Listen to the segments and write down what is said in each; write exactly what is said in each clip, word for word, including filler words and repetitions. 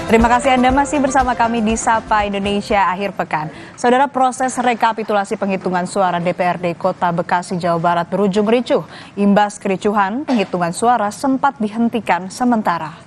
Terima kasih Anda masih bersama kami di Sapa Indonesia Akhir Pekan. Saudara, proses rekapitulasi penghitungan suara D P R D Kota Bekasi, Jawa Barat berujung ricuh. Imbas kericuhan, penghitungan suara sempat dihentikan sementara.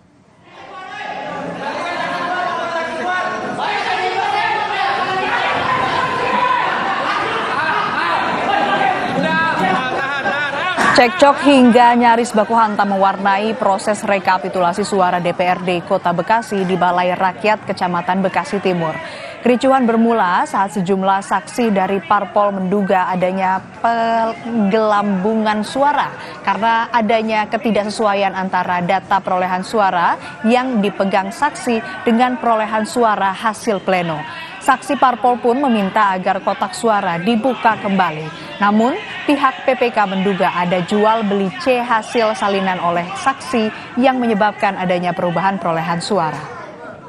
Cekcok hingga nyaris baku hantam mewarnai proses rekapitulasi suara D P R D Kota Bekasi di Balai Rakyat Kecamatan Bekasi Timur. Kericuhan bermula saat sejumlah saksi dari parpol menduga adanya penggelambungan suara karena adanya ketidaksesuaian antara data perolehan suara yang dipegang saksi dengan perolehan suara hasil pleno. Saksi parpol pun meminta agar kotak suara dibuka kembali. Namun, pihak P P K menduga ada jual beli C hasil salinan oleh saksi yang menyebabkan adanya perubahan perolehan suara.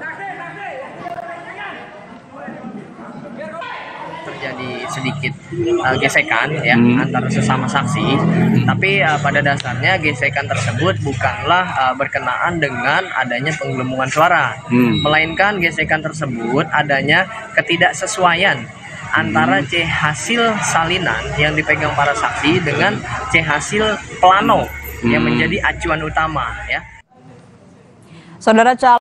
Terjadi sedikit uh, gesekan ya hmm. antara sesama saksi, hmm. tapi uh, pada dasarnya gesekan tersebut bukanlah uh, berkenaan dengan adanya penggelembungan suara, hmm. melainkan gesekan tersebut adanya ketidaksesuaian antara C hasil salinan yang dipegang para saksi dengan C hasil plano hmm. yang menjadi acuan utama ya. Saudara